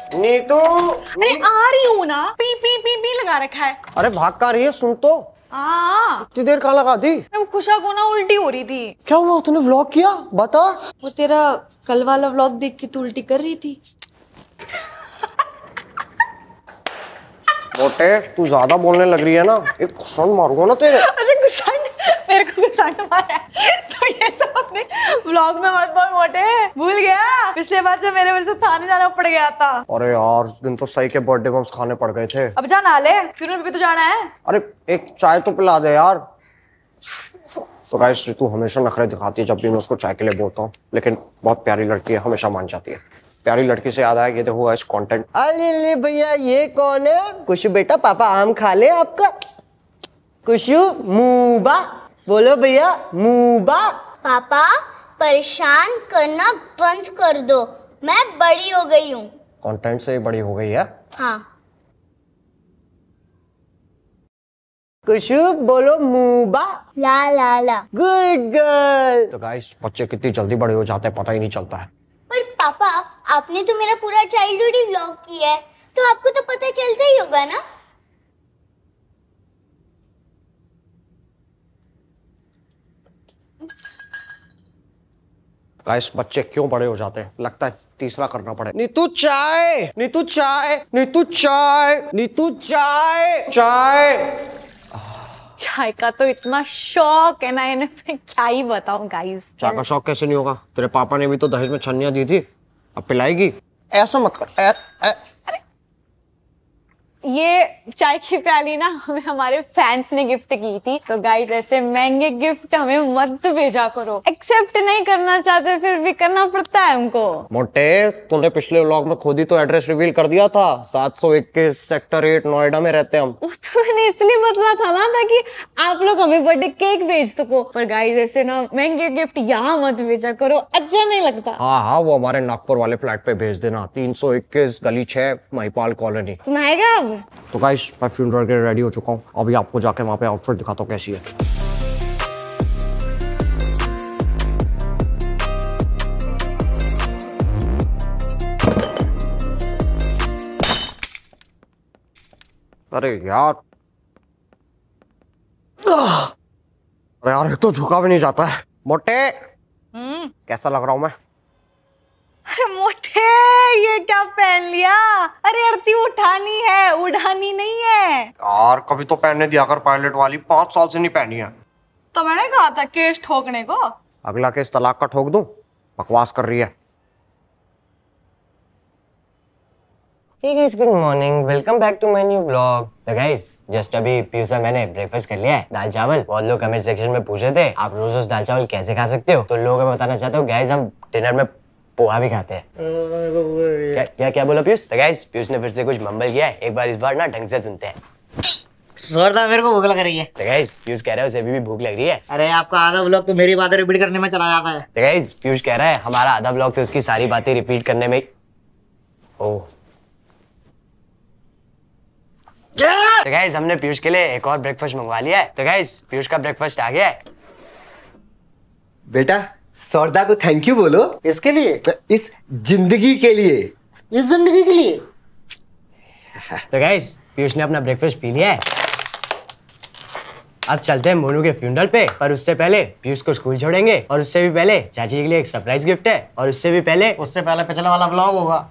नीतू अरे आ रही हूँ ना। पी पी पी पी लगा रखा है। अरे भाग का रही है, सुन तो। इतनी देर कहाँ लगा दी? वो खुशा को ना उल्टी हो रही थी। क्या हुआ, तूने व्लॉग किया? बता। वो तेरा कल वाला व्लॉग देख के तू उल्टी कर रही थी। मोटे तू ज्यादा बोलने लग रही है ना, एक घुसन मारूंगा ना तेरे। अरे घुसन, मेरे को घुसन मारा तो ये सब अपने व्लॉग में मत बोल मोटे। भूल गया पिछले बार जब मेरे वजह से थाने जाना पड़ गया था। अरे यार उस दिन तो सही के बर्थडे बम्स खाने पड़ गए थे। अब जा ना ले, फिर भी तो जाना है। अरे एक चाय तो पिला दे यार। तो गाइस रितु हमेशा नखरे दिखाती है जब भी मैं उसको चाय के लिए बोलता हूँ, लेकिन बहुत प्यारी लड़की है, हमेशा मान जाती है। प्यारी लड़की से याद आया, ये देखो गाइस कंटेंट। अरे भैया ये कौन है? कुशु बेटा, पापा आम खा ले आपका। कुशु मूबा बोलो भैया, मूबा। पापा परेशान करना बंद कर दो, मैं बड़ी हो गई हूँ। कंटेंट से बड़ी हो गई है। हाँ। कुशु बोलो मूबा। ला ला ला। Good girl. तो गाइस बच्चे कितनी जल्दी बड़े हो जाते हैं पता ही नहीं चलता है। पर पापा आपने तो मेरा पूरा चाइल्डहुड ही व्लॉग किया है, तो आपको तो पता चलता ही होगा ना। गाइस बच्चे क्यों बड़े हो जाते हैं, लगता है तीसरा करना पड़े। नीतू चाय, नीतू चाय, नीतू चाय, नीतू चाय, चाय। चाय का तो इतना शौक है ना, इन्हें मैं क्या ही बताऊं गाइस। चाय का शौक कैसे नहीं होगा? तेरे पापा ने भी तो दहेज में छन्नियां दी थी, अब पिलाएगी? ऐसा मत कर। ये चाय की प्याली ना हमें हमारे फैंस ने गिफ्ट की थी, तो गाइस ऐसे महंगे गिफ्ट हमें मत भेजा करो। एक्सेप्ट नहीं करना चाहते फिर भी करना पड़ता है हमको। मोटे तूने पिछले व्लॉग में खुद ही तो एड्रेस रिवील कर दिया था, 721 सेक्टर 8 नोएडा में रहते हम। तो मैंने इसलिए बदला था ना ताकि आप लोग हमें बर्थडे केक भेज सको। पर गाइस ऐसे ना महंगे गिफ्ट यहाँ मत भेजा करो, अच्छा नहीं लगता। हाँ वो हमारे नागपुर वाले फ्लैट पे भेज देना, 321 गली 6 महिपाल कॉलोनी। सुनाएगा अब? तो गाइस मैं फ्यूनरल के रेडी हो चुका हूँ, अभी आपको जाके वहां पे आउटफिट दिखाता हूँ कैसी है। अरे यार, अरे यार तो झुका भी नहीं जाता है। मोटे कैसा लग रहा हूं मैं? अरे मोटे ये क्या पहन लिया? अरे आरती उठानी है, उड़ानी नहीं है यार। कभी तो पहनने दिया कर पायलट वाली, 5 साल से नहीं पहनी है। तो मैंने कहा था केस ठोकने को। अगला केस तलाक का ठोक दूं? बकवास कर रही है। Hey guys, good morning. Welcome back to my new vlog. तो guys, just अभी पीयूष और मैंने ब्रेकफास्ट कर लिया है, दाल चावल। बहुत लोग कमेंट सेक्शन में पूछे थे आप रोज रोज दाल चावल कैसे खा सकते हो, तो लोगों को बताना चाहता हूँ गाइस, हम डिनर में पोहा भी खाते हैं। क्या बोला पीयूष? तो गाइस पीयूष ने फिर से कुछ मम्बल किया है, एक बार इस बार ना ढंग से सुनते हैं। जोरदार, मेरे को भूख लग रही है। तो गाइस पीयूष कह रहा है उसे अभी भी भूख लग रही है। अरे आपका आधा व्लॉग तो मेरी बातें रिपीट करने में चला जाता है। तो गाइस पीयूष कह रहा है हमारा आधा व्लॉग तो उसकी सारी बातें रिपीट करने में। ओह तो गाइस हमने पीयूष के लिए एक और ब्रेकफास्ट मंगवा लिया है। तो गाइस पीयूष का ब्रेकफास्ट आ गया है। बेटा सौरदा को थैंक यू बोलो। इसके लिए? इस जिंदगी के लिए। इस जिंदगी के लिए? तो गाइस पीयूष ने अपना ब्रेकफास्ट पी लिया है, अब चलते हैं मोनू के फ्यूनरल पे। पर उससे पहले पीयूष को स्कूल छोड़ेंगे, और उससे भी पहले चाची के लिए एक सरप्राइज गिफ्ट है, और उससे पहले पिछला वाला व्लॉग होगा।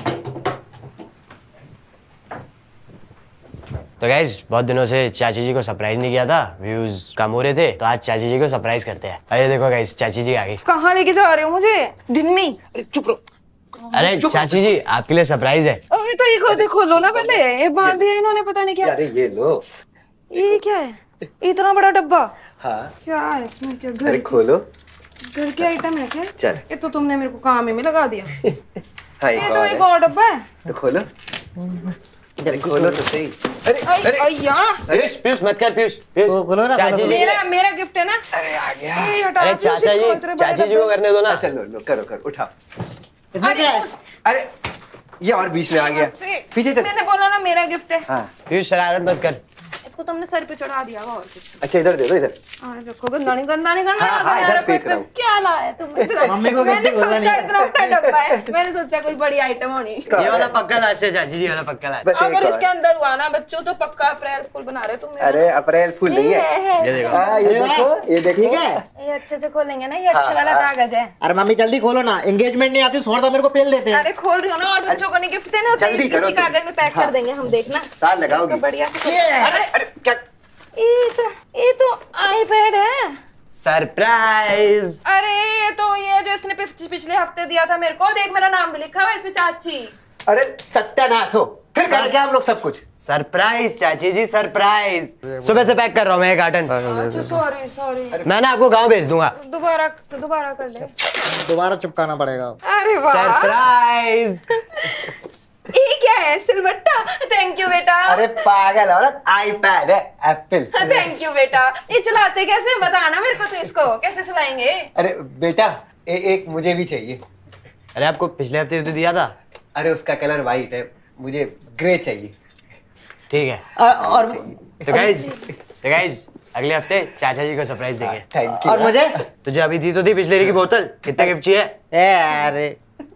तो गाइस बहुत दिनों से चाची जी को सरप्राइज नहीं किया था, व्यूज कम हो रहे थे, तो आज चाची जी को सरप्राइज करते हैं। अरे देखो गाइस चाची जी आ गई। कहाँ लेके जा रहे हो मुझे दिन में? चुप रहो। अरे चाची जी आपके लिए सरप्राइज है। अरे तो ये खोलो ना पहले, ये बांध दिया इन्होंने पता नहीं क्या। अरे ये लो। ये क्या है? इतना बड़ा डब्बा? हाँ क्या है इसमें? क्या अरे खोलो। घर के आइटम है क्या? चल ये तो तुमने मेरे को काम ही में लगा दिया। हाँ ये तो एक और डब्बा है। तो खोलो। अरे खोलो तो सही। अरे यार पीयूष मत कर पीयूष। खोलो ना, चाची जी मेरा गिफ्ट है ना। अरे आ गया। अरे चाचा जी को करने दो ना। चलो लो करो उठाओ। इसमें क्या है? अरे ये और बीच में आ गया। पीछे तक। मैंने बोला ना मेरा गिफ्ट है। हाँ पीयूष शरारत मत कर। उसको तुमने सर पे चढ़ा दिया होगा और कुछ। अच्छा इधर दे दो इधर। रखो, गंदा नहीं करना। हाँ, यार, इधर पे इसमें कराओ। क्या लाया तुम इतना? मम्मी को मैंने गंदी बोला सोचा नहीं। इतना बड़ा डब्बा है, मैंने सोचा कोई बड़ी आइटम होनी। ये वाला पक्का लास्ट है चाची जी, वाला पक्का लास्ट। बस एक अगर और। इसके अंदर हुआ ना बच्चों तो पक्का अप्रैल फूल बना रहे तुम। अरे अप्रैल फूल नहीं है। ये देखो। हाँ, ये देखो, ये देखो। ठीक है। ये अच्छे से खोलेंगे ना, ये अच्छा वाला कागज है। अरे मम्मी जल्दी खोलो ना, एंगेजमेंट नहीं आती, छोड़ दो मेरे को पेल देते हैं। अरे खोल रही हो ना, और बच्चों को नहीं गिफ्ट देना होता है, जल्दी करो इसी तुम। कागज में पैक कर देंगे हम, देखना। साल लगाओगी। इसको बढ़िया से। अरे अरे क्या? ये तो आईपैड है। सरप्राइज। अरे ये जो इसने पिछले हफ्ते दिया था मेरे को, देख मेरा नाम भी लिखा हुआ है इसमें, चाची। अरे सत्यानाश हो, फिर कर क्या हम लोग सब कुछ। सरप्राइज चाची जी, सरप्राइज। सुबह से पैक कर रहा हूँ मैं एक कार्टन। अच्छा सॉरी। मैं ना आपको गाँव भेज दूंगा। दोबारा कर ले। दोबारा चिपकाना पड़ेगा। अरे वाह, सरप्राइज। ये क्या है? सिलबट्टा। थैंक यू बेटा। अरे पागल औरत, आईपैड है, एप्पल। थैंक यू बेटा। ये चलाते कैसे बताना मेरे को, तो इसको कैसे चलाएंगे? अरे बेटा एक मुझे भी चाहिए। अरे आपको पिछले हफ्ते तो दिया था। अरे उसका कलर वाइट है, मुझे ग्रे चाहिए। ठीक है। और तो गाइस अगले हफ्ते चाचा जी को सरप्राइज देंगे। Thank you. और मुझे तुझे अभी दी तो थी बिस्लेरी की बोतल, कितना गिफ्ट चाहिए? अरे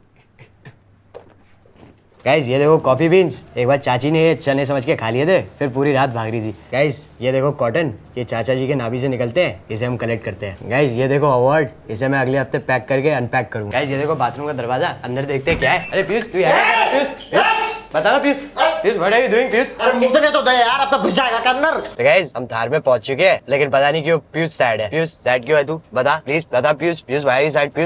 गाइस ये देखो कॉफी बीन्स, एक बार चाची ने ये चने समझ के खा लिए थे, फिर पूरी रात भाग रही थी। गाइस ये देखो कॉटन, ये चाचा जी के नाभि से निकलते हैं, इसे हम कलेक्ट करते हैं। गाइस ये देखो अवार्ड, इसे मैं अगले हफ्ते पैक करके अनपैक करूंगा। गाइस ये देखो बाथरूम का दरवाजा, अंदर देखते हैं क्या है। अरे पीयूष तू यार, पीयूष बता ना Piyush, what are you doing Piyush? अरे मुझे तो दे यार, अब तो घुस जाएगा के अंदर। तो गाइस हम धार में पहुंच चुके हैं, लेकिन पता नहीं क्यों पीयूष सैड है। पीयूष सैड क्यों है तू? बता प्लीज बता Piyush, why are you sad?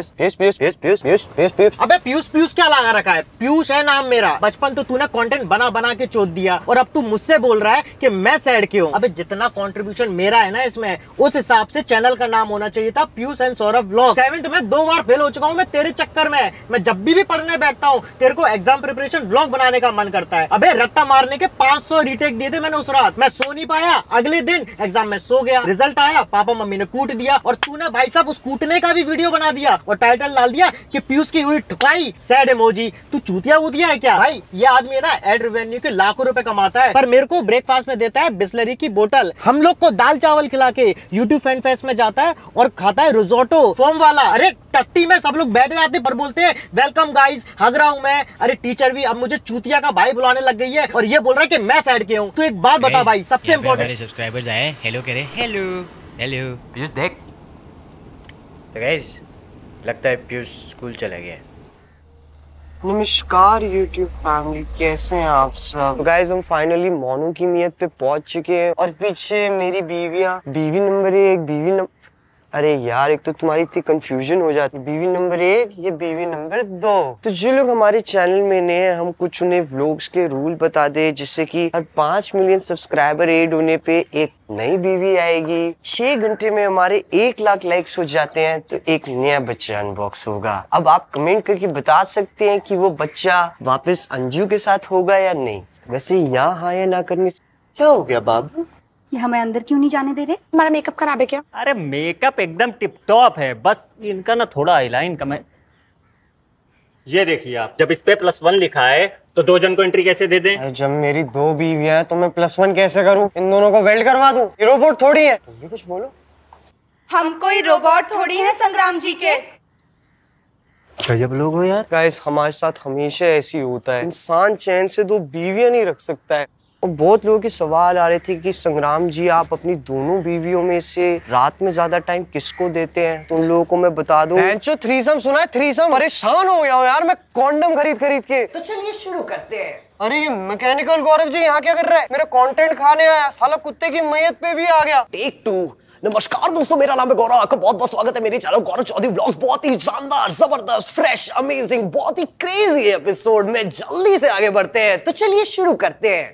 Piyush. अबे पीयूष क्या लगा रखा है? पीयूष है नाम मेरा। बचपन तो तूने कंटेंट बना के चोद दिया, और अब तू मुझसे बोल रहा है कि मैं सैड क्यों? अबे जितना कंट्रीब्यूशन मेरा है ना इसमें, उस हिसाब से चैनल का नाम होना चाहिए था Piyush and Saurabh vlog. 7th में 2 बार फेल हो चुका हूँ मैं तेरे चक्कर में। मैं जब भी पढ़ने बैठता हूँ, तेरे को एग्जाम प्रिपरेशन व्लॉग बनाने का मन करता है। अबे रट्टा मारने के 500 रीटेक दिए थे मैंने उस रात। मैं सो नहीं पाया, अगले दिन एग्जाम में सो गया, रिजल्ट आया, पापा मम्मी ने कूट दिया, और तूने भाई साहब उस कूटने का भी वीडियो बना दिया और टाइटल डाल दिया कि पीयूष की हुई ठुकाई, सैड इमोजी। तू चूतिया वूतिया है क्या? भाई ये आदमी है ना, एड रेवेन्यू के लाखों रुपए कमाता है, पर मेरे को ब्रेकफास्ट में देता है बिस्लरी की बोतल। हम लोग को दाल चावल खिला के यूट्यूब फैन फेस्ट में जाता है और खाता है रिजोटो फोम वाला। अरे टट्टी में सब लोग बैठ जाते पर बोलते हैं वेलकम गाइस, हग रहा हूं मैं। अरे टीचर भी अब मुझे चूतिया का भाई बुलाने लग गई है, और ये बोल रहा है कि मैं सैड के हूँ। तो एक बात बता भाई, सबसे इम्पोर्टेंट, सब्सक्राइबर्स आए, हेलो करे, हेलो हेलो। पीयूष देख, तो गाइस लगता है पीयूष स्कूल चला गया। नमस्कार YouTube फैमिली, कैसे हैं आप सब? गाइस हम फाइनली मोनू की नियत पे पहुंच चुके हैं, और पीछे मेरी बीवियां, बीवी नंबर 1, बीवी नंबर, अरे यार एक तो तुम्हारी इतनी कंफ्यूजन हो जाती, बीवी नंबर 1, ये बीवी नंबर 2। तो जो लोग हमारे चैनल में नए हैं, हम कुछ उन्हें व्लॉग्स के रूल बता दे, जिससे कि हर 5 मिलियन सब्सक्राइबर ऐड होने पे एक नई बीवी आएगी। 6 घंटे में हमारे 1 लाख लाइक्स हो जाते हैं तो एक नया बच्चा अनबॉक्स होगा। अब आप कमेंट करके बता सकते हैं कि वो बच्चा वापस अंजू के साथ होगा या नहीं। वैसे यहाँ हाँ या ना करने से क्या हो गया बाबू? ये हमें अंदर क्यों नहीं जाने दे रहे? हमारा मेकअप खराब है क्या? अरे मेकअप एकदम टिप टॉप है, बस इनका ना थोड़ा आईलाइन कम है। ये देखिए आप, जब इस पे +1 लिखा है तो 2 जन को एंट्री कैसे दे दें? अरे जब मेरी 2 बीवियां हैं तो मैं +1 कैसे करूं? इन दोनों को वेल्ड करवा दूं? ये रोबोट थोड़ी है। तुम भी कुछ बोलो। हम कोई रोबोट थोड़ी है संग्राम जी के। गजब लोग हो यार। गाइस हमारे साथ हमेशा ऐसे ही होता है, इंसान चैन से 2 बीवियां नहीं रख सकता है। और बहुत लोगों के सवाल आ रहे थे कि संग्राम जी आप अपनी दोनों बीवियों में से रात में ज्यादा टाइम किसको देते हैं? तो उन लोगों को मैं बता दूं, थ्रीसम सुना है? थ्रीसम, परेशान हो गया हूं यार मैं कॉन्डम खरीद के। तो चलिए शुरू करते हैं। अरे ये मैकेनिकल गौरव जी यहाँ क्या कर रहा है? मेरा कंटेंट खाने आया, साला कुत्ते की मैयत पे भी आ गया। टेक 2। नमस्कार दोस्तों, मेरा नाम है गौरव, आपका बहुत बहुत स्वागत है मेरे चैनल गौरव चौधरी व्लॉग्स। बहुत ही शानदार, जबरदस्त, फ्रेश, अमेजिंग, बहुत ही क्रेजी एपिसोड में जल्दी से आगे बढ़ते हैं। तो चलिए शुरू करते हैं।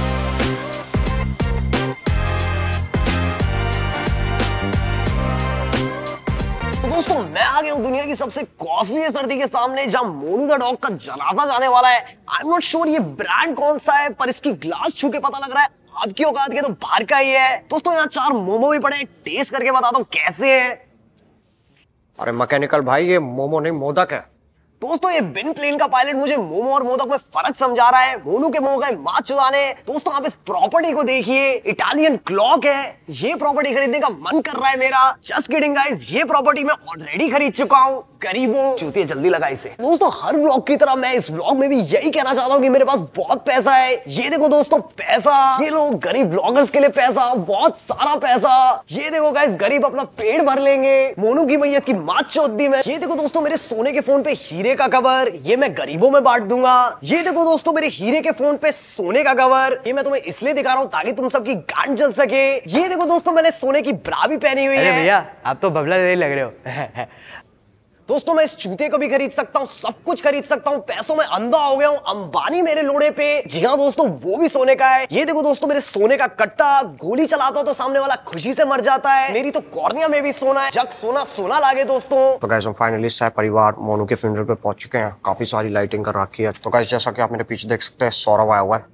तो दोस्तों मैं आ गया हूं दुनिया की सबसे कॉस्टली सर्दी के सामने, जहां मोनू द डॉग का जनाजा जाने वाला है। आई एम नॉट श्योर ये ब्रांड कौन सा है, पर इसकी ग्लास छू के पता लग रहा है आपकी औकात के तो बाहर का ही है। दोस्तों यहाँ 4 मोमो भी पड़े, टेस्ट करके बताता हूँ कैसे है। अरे मैकेनिकल भाई ये मोमो नहीं मोदक है। दोस्तों ये बिन प्लेन का पायलट मुझे मोमो और मोदक में फर्क समझा रहा है। मोनू के मुंह गए माँ चुराने। दोस्तों आप इस प्रॉपर्टी को देखिए, इटालियन क्लॉक है। ये प्रॉपर्टी खरीदने का मन कर रहा है मेरा। जस्ट किडिंग गाइस, ये प्रॉपर्टी मैं ऑलरेडी खरीद चुका हूँ। गरीबों चूतिए जल्दी लगा इसे। दोस्तों हर व्लॉग की तरह मैं इस व्लॉग में भी यही कहना चाहता हूँ कि मेरे पास बहुत पैसा है। ये देखो दोस्तों पैसा, ये लोग गरीब ब्लॉगर्स के लिए पैसा, बहुत सारा पैसा। ये देखो गाइस, गरीब अपना पेट भर लेंगे। मोनू की मैयत की माँ चौथ दी मैं। ये देखो दोस्तों मेरे सोने के फोन पे हीरे का कवर, ये मैं गरीबों में बांट दूंगा। ये देखो दोस्तों मेरे हीरे के फोन पे सोने का कवर, ये मैं तुम्हें इसलिए दिखा रहा हूँ ताकि तुम सबकी गांड जल सके। ये देखो दोस्तों मैंने सोने की ब्रा भी पहनी हुई है। भैया आप तो बबला नहीं लग रहे हो। दोस्तों मैं इस जूते को भी खरीद सकता हूँ, सब कुछ खरीद सकता हूँ। पैसों में अंधा हो गया हूँ। अंबानी मेरे लोड़े पे। जी हाँ दोस्तों, वो भी सोने का है। ये देखो दोस्तों मेरे सोने का कट्टा, गोली चलाता हूँ तो सामने वाला खुशी से मर जाता है। मेरी तो कॉर्निया में भी सोना है। जग सोना सोना लागे दोस्तों। तो गाइस हम फाइनली सह परिवार मोनू के फ्यूनरल पे पहुंच चुके हैं। काफी सारी लाइटिंग कर रखी है। तो गाइस जैसा कि आप मेरे पीछे देख सकते हैं, सौरभ आया हुआ है।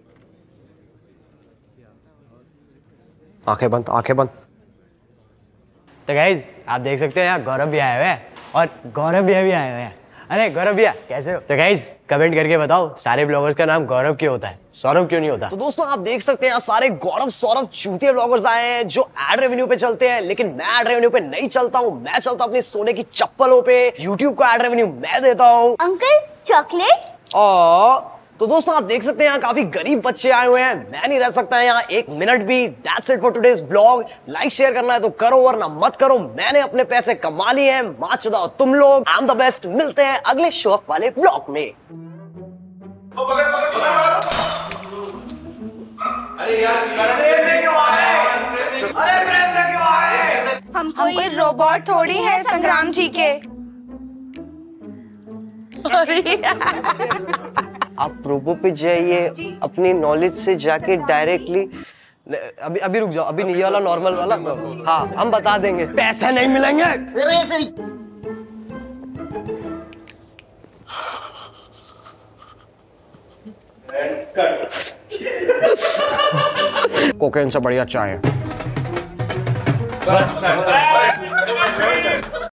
आंखें बंद, आंखें बंद। तो गाइज आप देख सकते हैं यहाँ गौरव भी आए हुए हैं और गौरव भैया भी आए हुए हैं। अरे गौरव भैया कैसे हो? तो गाइज कमेंट करके बताओ सारे ब्लॉगर्स का नाम गौरव क्यों होता है, सौरभ क्यों नहीं होता? तो दोस्तों आप देख सकते हैं यहाँ सारे गौरव सौरभ चूतिया ब्लॉगर्स आए हैं जो एड रेवेन्यू पे चलते हैं। लेकिन मैं एड रेवेन्यू पे नहीं चलता हूँ, मैं चलता हूँ अपनी सोने की चप्पलों पे। यूट्यूब को एड रेवेन्यू मैं देता हूँ। Uncle chocolate. तो दोस्तों आप देख सकते हैं यहाँ काफी गरीब बच्चे आए हुए हैं। मैं नहीं रह सकता यहाँ एक मिनट भी। That's it for today's vlog. Like share करना है तो करो वरना मत करो। मैंने अपने पैसे कमा लिए हैं, मां चुदाओ तुम लोग। I am the best. मिलते हैं अगले शौक वाले व्लॉग में। हम कोई रोबोट थोड़ी है संग्राम जी के। आप प्रोबो पे जाइए, अपनी नॉलेज से जाके डायरेक्टली। अभी रुक जाओ, अभी ये वाला नॉर्मल वाला। हाँ हम बता देंगे, पैसे नहीं मिलेंगे। कोकेन से बढ़िया चाय है।